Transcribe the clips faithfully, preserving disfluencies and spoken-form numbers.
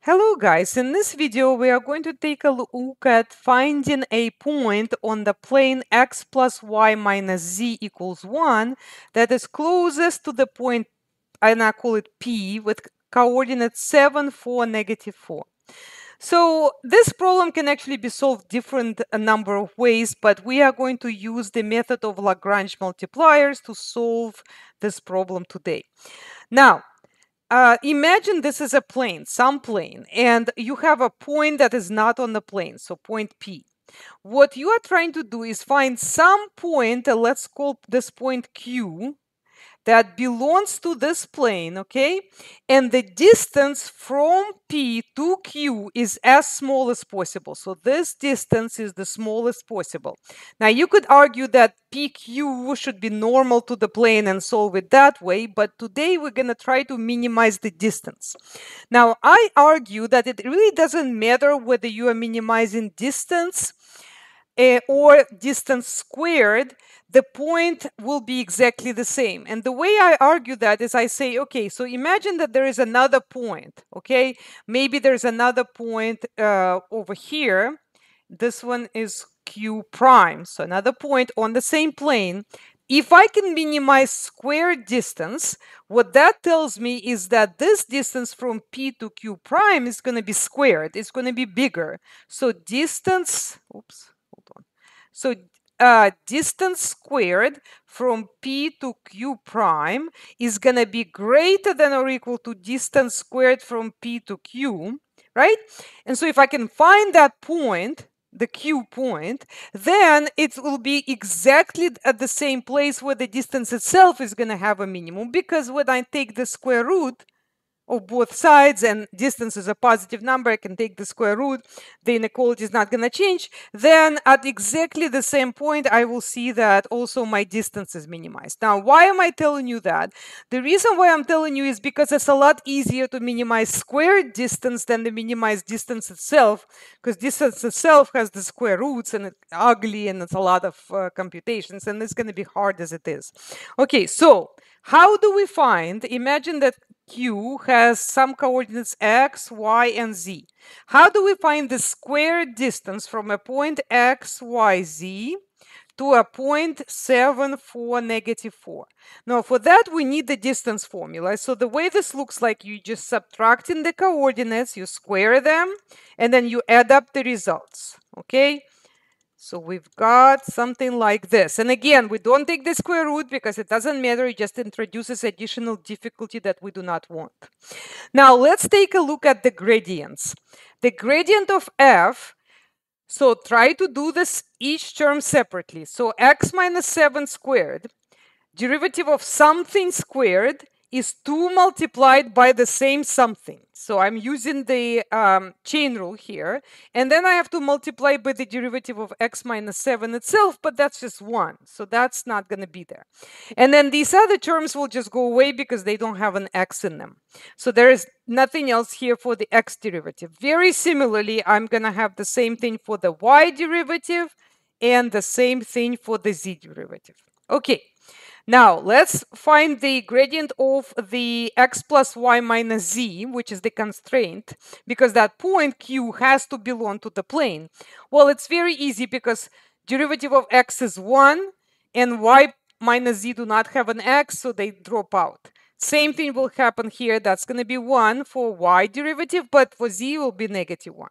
Hello guys, in this video we are going to take a look at finding a point on the plane x plus y minus z equals one that is closest to the point, and I call it P, with coordinates seven, four, negative four. So this problem can actually be solved different a number of ways, but we are going to use the method of Lagrange multipliers to solve this problem today. Now, uh, imagine this is a plane, some plane, and you have a point that is not on the plane, so point P. What you are trying to do is find some point, uh, let's call this point Q, that belongs to this plane, okay? And the distance from P to Q is as small as possible. So this distance is the smallest possible. Now you could argue that P Q should be normal to the plane and solve it that way, but today we're going to try to minimize the distance. Now I argue that it really doesn't matter whether you are minimizing distance Uh, or distance squared, the point will be exactly the same. And the way I argue that is I say, okay, so imagine that there is another point, okay? Maybe there's another point uh, over here. This one is Q prime, so another point on the same plane. If I can minimize square distance, what that tells me is that this distance from P to Q prime is going to be squared. It's going to be bigger. So distance, oops. So uh, distance squared from P to Q prime is going to be greater than or equal to distance squared from P to Q, right? And so if I can find that point, the Q point, then it will be exactly at the same place where the distance itself is going to have a minimum, because when I take the square root of both sides and distance is a positive number, I can take the square root, the inequality is not going to change, then at exactly the same point I will see that also my distance is minimized. Now, why am I telling you that? The reason why I'm telling you is because it's a lot easier to minimize squared distance than to minimize distance itself, because distance itself has the square roots and it's ugly and it's a lot of uh, computations, and it's going to be hard as it is. Okay, so how do we find, imagine that Q has some coordinates x, y, and z. How do we find the square distance from a point x, y, z to a point seven, four, negative four? Now, for that, we need the distance formula. So the way this looks like, you just subtracting the coordinates, you square them, and then you add up the results, okay? So we've got something like this. And again, we don't take the square root because it doesn't matter. It just introduces additional difficulty that we do not want. Now let's take a look at the gradients. The gradient of f, so try to do this each term separately. So x minus seven squared, derivative of something squared, is two multiplied by the same something. So I'm using the um, chain rule here. And then I have to multiply by the derivative of x minus seven itself, but that's just one. So that's not going to be there. And then these other terms will just go away because they don't have an x in them. So there is nothing else here for the x derivative. Very similarly, I'm going to have the same thing for the y derivative and the same thing for the z derivative. Okay. Now, let's find the gradient of the x plus y minus z, which is the constraint, because that point Q has to belong to the plane. Well, it's very easy because derivative of x is one, and y minus z do not have an x, so they drop out. Same thing will happen here. That's going to be one for y derivative, but for z will be negative one.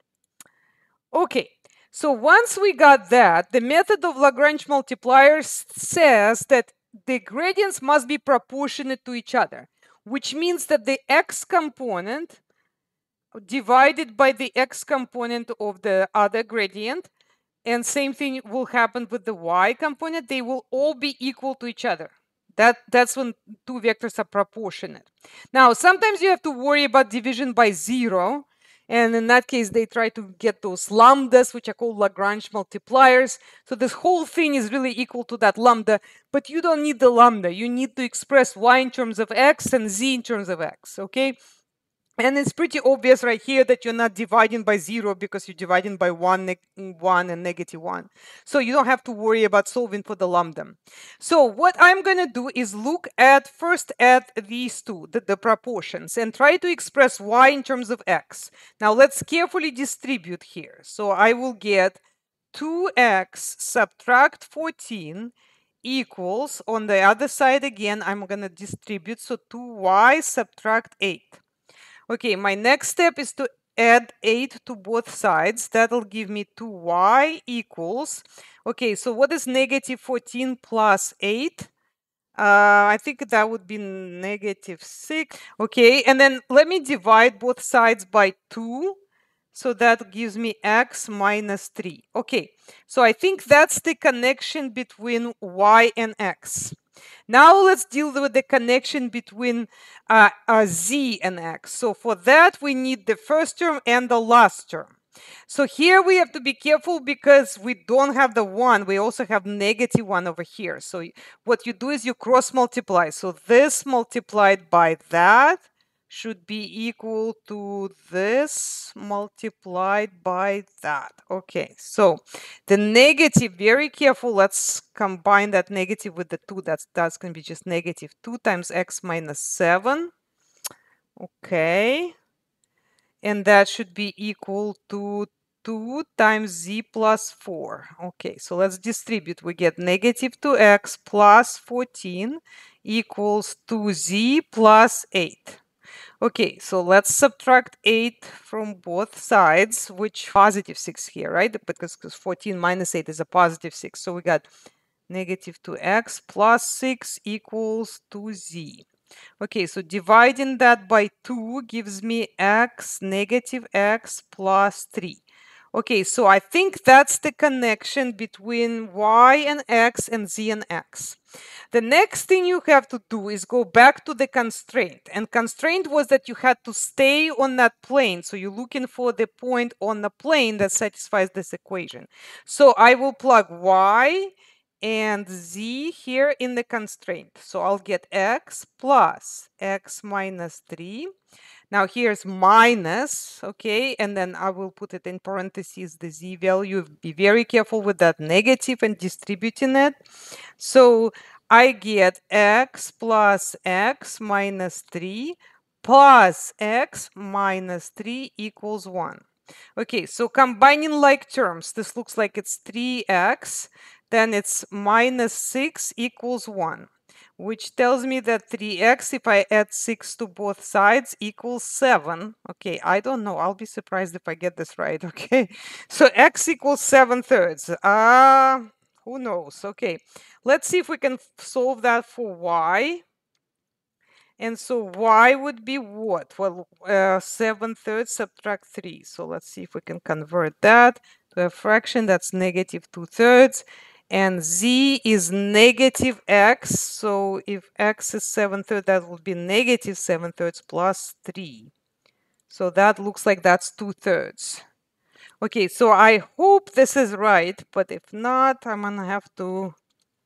Okay. So once we got that, the method of Lagrange multipliers says that the gradients must be proportionate to each other, which means that the x component divided by the x component of the other gradient, and same thing will happen with the y component, they will all be equal to each other. That, that's when two vectors are proportionate. Now, sometimes you have to worry about division by zero. And in that case, they try to get those lambdas, which are called Lagrange multipliers. So this whole thing is really equal to that lambda. But you don't need the lambda. You need to express y in terms of x and z in terms of x, okay? And it's pretty obvious right here that you're not dividing by zero because you're dividing by one, one and negative one. So you don't have to worry about solving for the lambda. So what I'm going to do is look at first at these two, the, the proportions, and try to express y in terms of x. Now let's carefully distribute here. So I will get two x subtract fourteen equals, on the other side again, I'm going to distribute. So two y subtract eight. Okay, my next step is to add eight to both sides. That'll give me two y equals. Okay, so what is negative fourteen plus eight? Uh, I think that would be negative six. Okay, and then let me divide both sides by two. So that gives me x minus three. Okay, so I think that's the connection between y and x. Now let's deal with the connection between uh, uh, z and x. So for that, we need the first term and the last term. So here we have to be careful because we don't have the one. We also have negative one over here. So what you do is you cross multiply. So this multiplied by that should be equal to this multiplied by that. Okay, so the negative, very careful, let's combine that negative with the two. That's, that's going to be just negative two times x minus seven. Okay, and that should be equal to two times z plus four. Okay, so let's distribute. We get negative two x plus fourteen equals two z plus eight. Okay, so let's subtract eight from both sides, which positive six here, right? Because, because fourteen minus eight is a positive six. So we got negative two x plus six equals two z. Okay, so dividing that by two gives me x, negative x plus three. Okay, so I think that's the connection between y and x and z and x. The next thing you have to do is go back to the constraint. And constraint was that you had to stay on that plane. So you're looking for the point on the plane that satisfies this equation. So I will plug y and z here in the constraint. So I'll get x plus x minus three. Now here's minus, okay, and then I will put it in parentheses, the z value. Be very careful with that negative and distributing it. So I get x plus x minus three plus x minus three equals one. Okay, so combining like terms, this looks like it's three x, then it's minus six equals one, which tells me that three x, if I add six to both sides, equals seven. Okay, I don't know. I'll be surprised if I get this right. Okay, so x equals seven thirds. Ah, uh, who knows? Okay, let's see if we can solve that for y. And so y would be what? Well, uh, seven thirds subtract three. So let's see if we can convert that to a fraction. That's negative two thirds. And z is negative x. So if x is seven thirds, that would be negative seven thirds plus three. So that looks like that's two thirds. Okay, so I hope this is right. But if not, I'm going to have to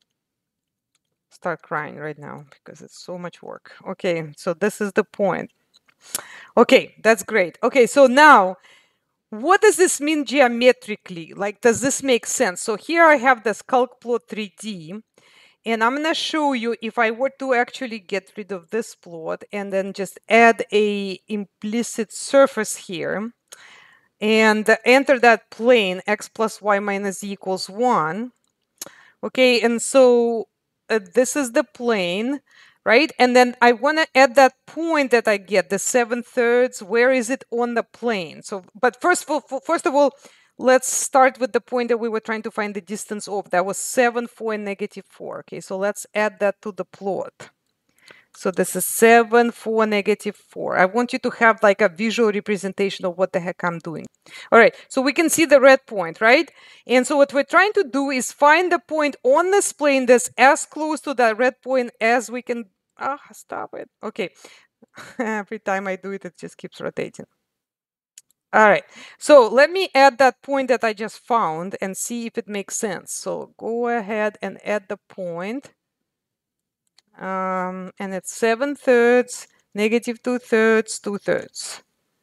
start crying right now because it's so much work. Okay, so this is the point. Okay, that's great. Okay, so now what does this mean geometrically? Like, does this make sense? So here I have this calc plot three D, and I'm going to show you if I were to actually get rid of this plot and then just add a implicit surface here and enter that plane x plus y minus z equals one. Okay, and so uh, this is the plane, right? And then I want to add that point that I get, the seven thirds. Where is it on the plane? So, but first of all, first of all, let's start with the point that we were trying to find the distance of. That was seven, four, and negative four. Okay, so let's add that to the plot. So this is seven, four, negative four. I want you to have like a visual representation of what the heck I'm doing. All right, so we can see the red point, right? And so what we're trying to do is find the point on this plane that's as close to that red point as we can. Ah, stop it. Okay, every time I do it, it just keeps rotating. All right, so let me add that point that I just found and see if it makes sense. So go ahead and add the point. Um, and it's seven thirds negative two thirds, two thirds.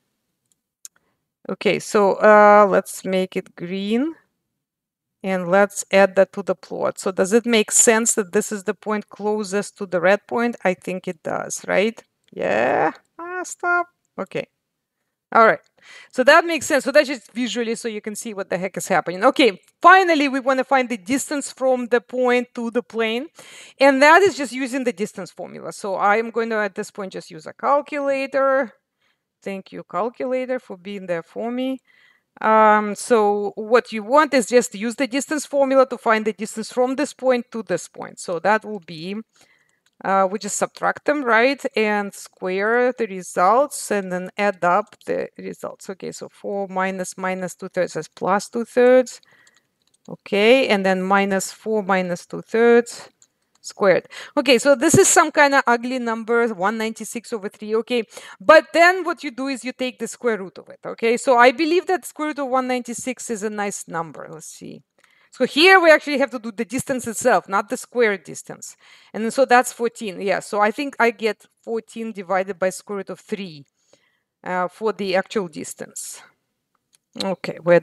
Okay, so uh, let's make it green. And let's add that to the plot. So does it make sense that this is the point closest to the red point? I think it does, right? Yeah. Ah, stop. Okay. All right. So that makes sense. So that's just visually so you can see what the heck is happening. Okay. Finally, we want to find the distance from the point to the plane. And that is just using the distance formula. So I'm going to, at this point, just use a calculator. Thank you, calculator, for being there for me. Um, so what you want is just use the distance formula to find the distance from this point to this point. So that will be, uh, we just subtract them, right? And square the results and then add up the results. Okay, so four minus minus two thirds is plus two thirds. Okay, and then minus four minus two thirds squared. Okay, so this is some kind of ugly number, one ninety-six over three. Okay, but then what you do is you take the square root of it. Okay, so I believe that square root of one ninety-six is a nice number. Let's see. So here we actually have to do the distance itself, not the square distance. And then, so that's fourteen. Yeah, so I think I get fourteen divided by square root of three uh, for the actual distance. Okay, where